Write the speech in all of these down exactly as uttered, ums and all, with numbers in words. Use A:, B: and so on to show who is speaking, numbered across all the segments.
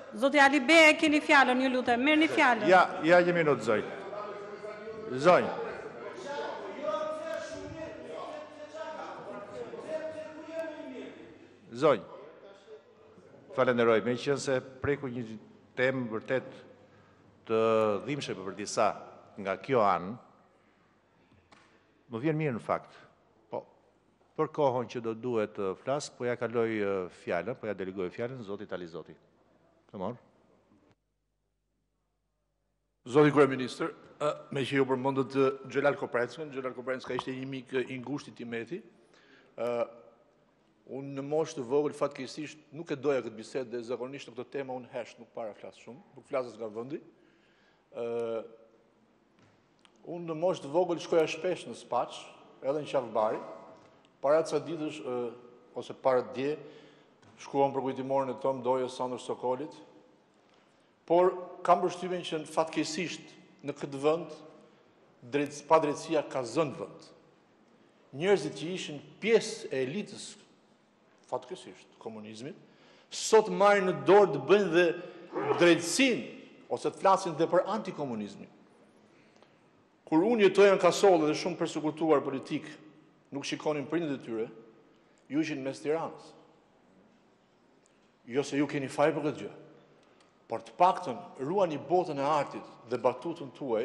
A: Zoti Ali Be, keni fjalën, ju lutem, merrni fjalën.
B: Ja, ja një minutë, zoj. Zoj. Zoj. Falenderoj, me qënë se preku një temë vërtet të dhimbshme për disa nga kjo anë, më vjen mirë në fakt. Po, për kohën që do duhet të flasë, po ja kaloj fjallën, po ja delegoj fjallën, Zotit Ali Zoti. Të morë.
C: Zoti Kryeministër, me që ju përmendët Xhelal Kopreckën, Xhelal Koprecka ishte një mik i ngushtit i Meti. Unë në moshë të vogël fatkeqësisht nuk e doja këtë bisedë dhe zakonisht në këtë temë unë hesh, nuk para flas shumë, nuk flasës nga vendi. Unë në moshë të vogël shkoja shpesh në Spaç, edhe në Qafbari, para ca ditësh ose para dje, shkuam për kujtimorin e Tom Dojës Sandër Sokolit, por kam përshtypjen që fatkeqësisht në këtë vend padrejtësia ka zënë vend. Njerëzit që ishin pjesë e elitës fatkeqësisht komunizmit, sot marrin në dorë të bëjnë dhe drejtësinë ose të flasin dhe për antikomunizmin. Kur unë jetoja në Kasollë dhe shumë persekutuar politik, nuk shikonin prindët e tyre, ju ishin mes Tiranës. Jo se ju keni faj për këtë gjë, por të paktën ruani botën e artit dhe batutën tuaj,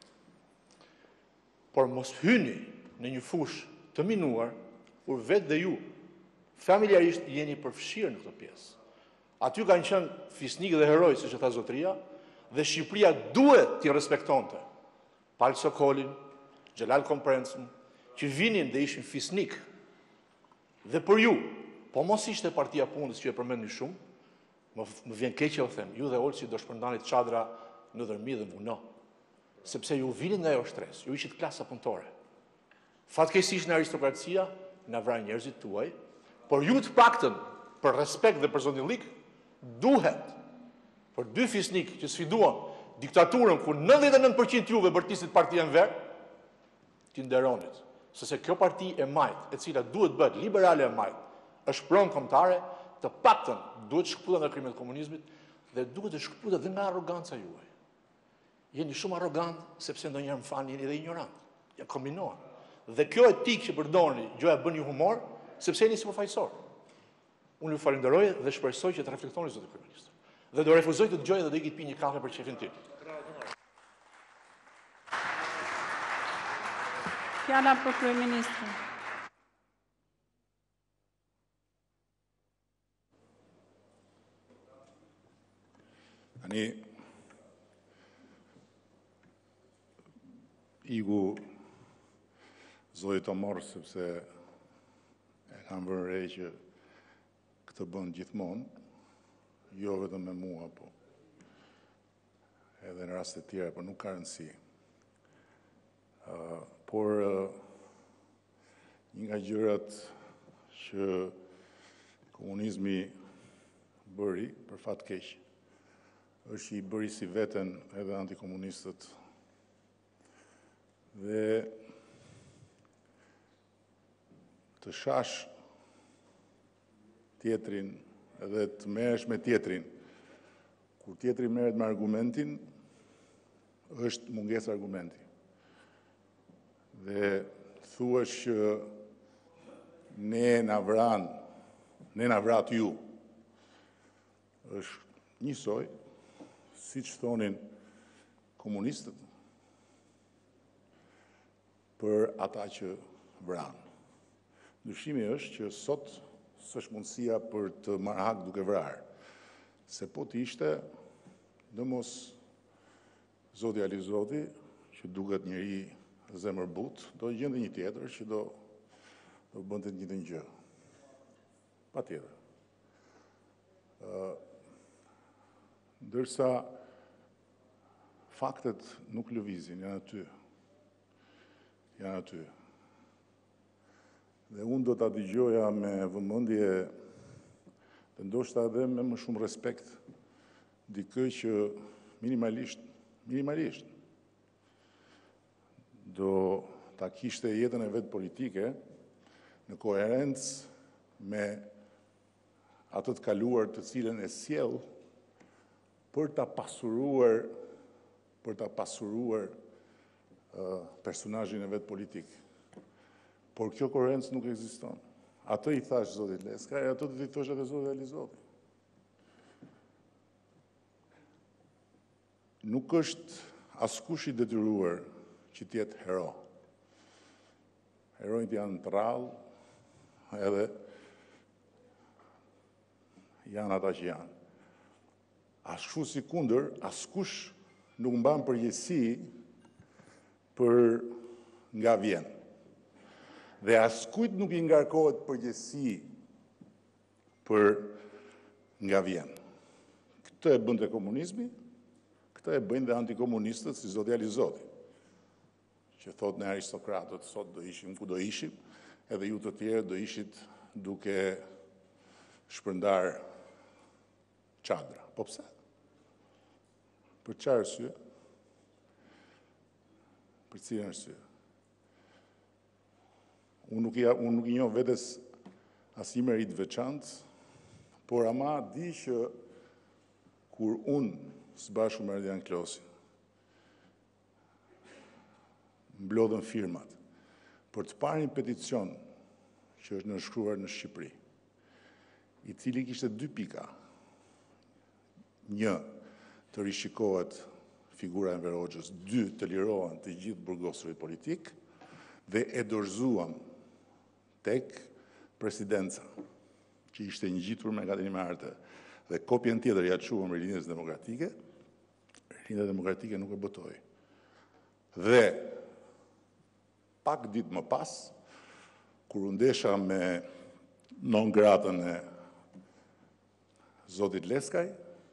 C: por mos hyni në një fush të minuar, kur vetë dhe ju, familjarisht jeni përfshirë në këtë pjesë. Aty kanë qenë fisnikë dhe heroj, si që tha zotria, dhe Shqipëria duhet t'i respektonte. Pal Sokolin, Xhelal Kopreckën, që vinin dhe ishin fisnik. Dhe për ju, po mos ishte partia punës që e përmendni shumë, më, më vjen keq që o them, ju dhe Olsi do shpërndanit çadra në dërmi dhe muno. Sepse ju vinin nga ajo shtresë, ju ishit klasa punëtore. Fatkeqësisht në aristokracia, na vrajnë njerëzit tuaj, por ju të paktën për respekt dhe për zonillik, duhet për dy fisnik që sfiduan diktaturën ku nëntëdhjetë e nëntë përqind juve bërtisit partia në verë, t'i nderonit. Sëse kjo parti e majt, e cila duhet bëhet liberale e majt, është pronë kombëtare, të paktën duhet shkëputet nga krimet komunizmit dhe duhet të shkëputet dhe nga arroganca juaj. Jeni shumë arrogant sepse ndonjëherë më falni jeni dhe ignorant. Ja kombinohen. Dhe kjo etikë që përdorni, gjoja bën ju humor, sepse jeni sipërfaqësor. Unë ju falenderoj dhe shpresoj që të reflektoni zoti kryeminist. Dhe do refuzoj të dëgjoj dhe do ikit pi një kafe për qefin tim.
A: Fjala për kryeministrin.
D: Tani igu zoti të morë sepse e kam vënë re që këtë bën gjithmonë, jo vetëm me mua, po edhe në raste tjera, por nuk ka rëndësi. Uh, por uh, një nga gjërat që komunizmi bëri, për fat keq, është i bëri si veten edhe antikomunistët. Dhe të shash tjetrin edhe të merresh me tjetrin, kur tjetri merret me argumentin, është mungesa argumenti. Dhe thuash që ne na vran, ne na vrat ju, është njësoj, siç thonin komunistët, për ata që vran. Dyshimi është që sot s'është mundësia për të marrë hak duke vrarë. Se po të ishte, dhe mos Zoti Ali Zoti, që duket njëri zemër but, do gjende një tjetër që do, do bënte një të një gjë. Pa tjetër. Uh, ndërsa faktet nuk lëvizin, janë aty. Janë aty. Dhe unë do të dëgjoja me vëmendje dhe ndoshta edhe me më shumë respekt dikë që minimalisht, minimalisht do ta kishte jetën e vetë politike në koherencë me atë të kaluar të cilën e sjell për ta pasuruar, për ta pasuruar uh, personazhin e vet politik. Por kjo koherencë nuk ekziston. Atë i thash zotit Leskaj, atë do t'i thosh edhe zotit Alizoti. Nuk është askush i detyruar që t'jetë hero. Herojt janë të rrallë, edhe janë ata që janë. Ashtu si kundër, askush nuk mban përgjegjësi për nga vjen. Dhe askujt nuk i ngarkohet përgjegjësi për nga vjen. Këtë e bënte komunizmi, këtë e bëjnë dhe antikomunistët si zoti Alizoti, që thot në aristokratët sot do ishim ku do ishim, edhe ju të tjerë do ishit duke shpërndar çadra. Po pse? Për çfarë arsye? Për cilën arsye? Unë nuk, ja, unë nuk i njoh vetes as një merit veçantë, por ama di që kur unë së bashku me Ardian Klosin mblodhen firmat për të parë një peticion që është nënshkruar në Shqipëri, i cili kishte dy pika. Një, të rishikohet figura e Enver Hoxhës, dy, të lirohen të gjithë burgosurit politik, dhe e dorëzuam tek presidenca, që ishte ngjitur me Akademinë e Arteve, dhe kopjen tjetër ja çuam Rinjës Demokratike, Rinja Demokratike nuk e botoi. Dhe pak ditë më pas, kur u ndesha me non gratën e zotit Leskaj,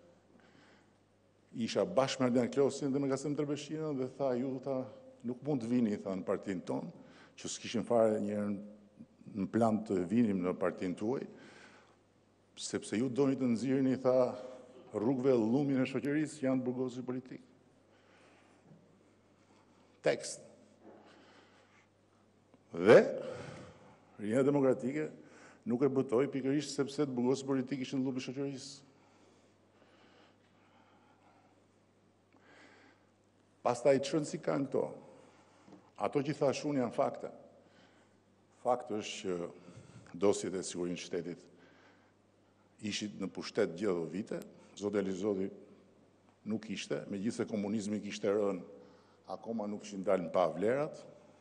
D: isha bashkë me Ardian Klosin dhe me Kasem Tërbeshina dhe tha, ju tha, nuk mund të vini, tha, në partinë tonë, që s'kishin fare njerën në plan të vinim në partinë tuaj, sepse ju doni të nxirrni, tha, rrugëve llumin e shoqërisë që janë burgosur politik. Tekst. Dhe Rinja Demokratike nuk e botoi pikërisht sepse të burgosur politik ishin llupi i shoqërisë. Pastaj çon si kanë këto. Ato që thash unë janë fakte. Fakti është që dosjet e sigurisë së shtetit ishit në pushtet gjithë ato vite, zoti Alizoti nuk ishte, megjithëse komunizmi kishte rënë, akoma nuk ishin dalë në pa vlerat,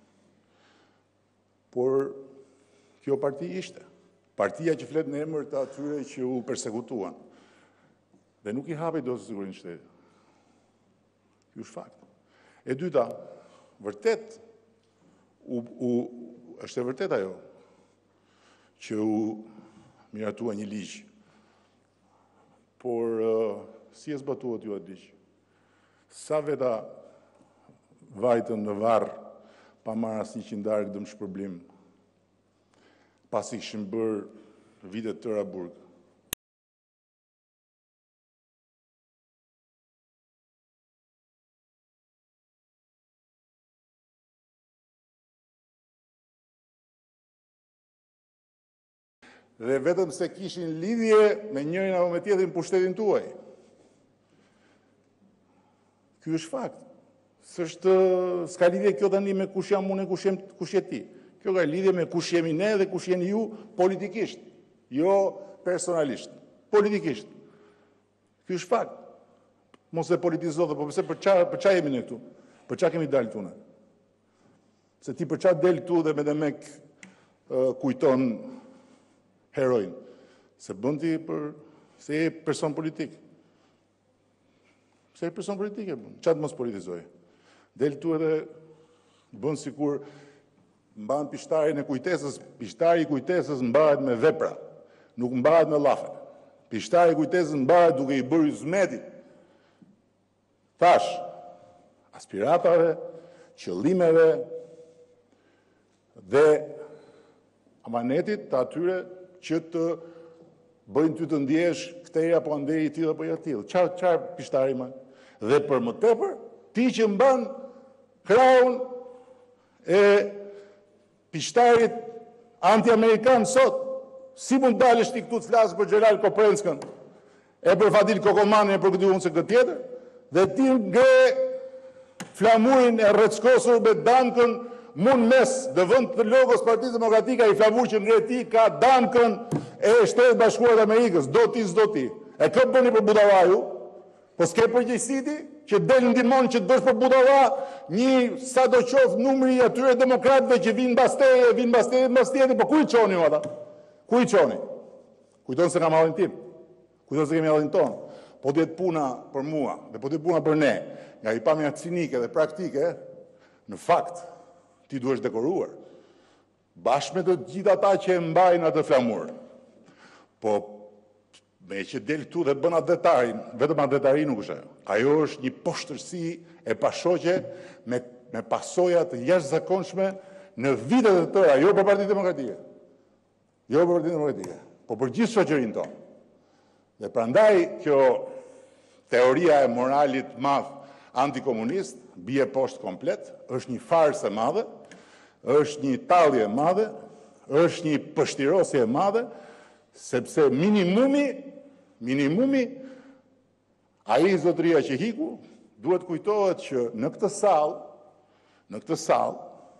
D: por kjo parti ishte. Partia që flet në emër të atyre që u persekutuan. Dhe nuk i hapej dosjet e sigurisë së shtetit. Ky është fakt. E dyta, vërtet, u, u, është e vërtet ajo, që u miratua një ligj, por uh, si e zbatuat ju atë ligj? Sa veta vajtën në varr pa marrë asnjë qindarë dëm shpërblim, pasi kishin bërë vite të tëra burg. Dhe vetëm se kishin lidhje me njërin apo me tjetrin pushtetin tuaj. Ky është fakt. S'është, s'ka lidhje kjo tani me kush jam unë e kush jem kush je ti. Kjo ka lidhje me kush jemi ne dhe kush jeni ju politikisht, jo personalisht, politikisht. Ky është fakt. Mos e politizo dhe po pse për çfarë për çfarë jemi ne këtu? Për çfarë kemi dalë këtu ne? Se ti për çfarë del këtu dhe me demek uh, kujton herojnë, se bëndi për, se e person politik. Se e person politik e bënd, qatë mos politizoj. Del tu edhe bënd sikur mban pishtarin e kujtesës, pishtari i kujtesës mbahet me vepra, nuk mbahet me llafe. Pishtari i kujtesës mbahet duke i bërë zmetit. Thash, aspiratave, qëllimeve dhe amanetit të atyre që të bëjnë ty të ndjesh këtej apo andej i tillë apo ja tillë. Çfarë çfarë pishtari më? Dhe për më tepër, ti që mban kraun e pishtarit anti-amerikan sot, si mund dalësh ti këtu të flasë për Xhelal Koprendskën e për Fadil Kokomanin e për këtë unë se këtë tjetër, dhe ti ngre flamurin e rreckosur me damkën mund mes dhe vënd të logos Partisë Demokratike, i flamur që ngre ti ka damkën e Shtetit Bashkuar të Amerikës, do ti, s'do ti. E këtë bëni për Budallaju, po s'ke përgjegjësiti që del ndihmon që të bësh për Budalla një sa do qoftë numri i atyre demokratëve që vinë mbas teje, vinë mbas teje, mbas tjetër, po ku i çoni ata? Ku i çoni? Kujton se kam hallin tim. Kujton se kemi hallin ton. Po diet puna për mua, dhe po diet puna për ne, nga i pamja cinike dhe praktike, në fakt ti duhesh dekoruar. Bashkë me të gjithë ata që e mbajnë atë flamur. Po me që del këtu dhe bën atë detarin, vetëm atë detari nuk është ajo. Ajo është një poshtërsi e pashoqe me, me pasoja të jashtëzakonshme në vitet e tëra, jo për Partitë Demokratike. Jo për Partitë Demokratike, po për gjithë shoqërinë tonë. Dhe prandaj kjo teoria e moralit madh antikomunist bie poshtë komplet, është një farsë e madhe, është një tallje e madhe, është një pështirosje e madhe, sepse minimumi minimumi ai zotëria që hiku duhet kujtohet që në këtë sallë, në këtë sallë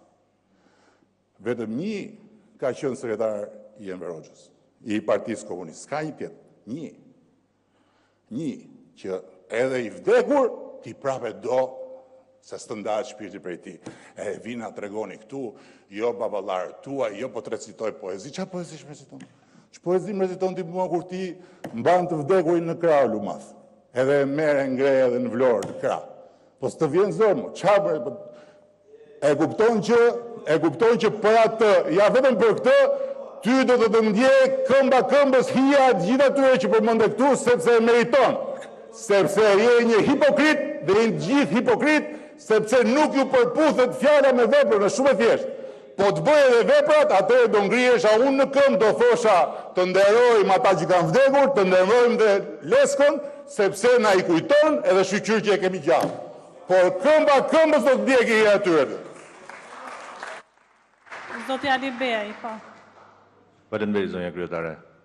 D: vetëm një ka qenë sekretar i Enver Hoxhës, i Partisë Komuniste. Ska një tjetër, një. Një që edhe i vdekur ti prapë do se së të ndahet shpirti prej ti. E vina të regoni këtu, jo baballarë tua, jo po të recitoj poezi. Qa poezi shme reciton? Që poezi më reciton ti mua kur ti mban të vdekurin në krah lumath. Edhe mere ngreja dhe në vlorë në krah. Po së të vjen zonë, qa për... E kupton që, e kupton që për atë, ja vetëm për këtë, ty do të të ndje këmba këmbës hija gjitha tyre që përmënde këtu, sepse e meriton. Sepse je një hipokrit, dhe një gjithë hipokrit, sepse nuk ju përputhet fjala me veprën, është shumë e thjeshtë. Po të bëjë edhe veprat, atëherë do ngrihesh a unë në këmbë, do thosha të nderojmë ata që kanë vdekur, të nderojmë dhe leskën, sepse na i kujton edhe shqyqyr që e kemi gjallë. Por këmba këmbës do të ndjeki i atyre.
A: Zotja Ali Beaj, po.
B: Faleminderit zonja kryetare.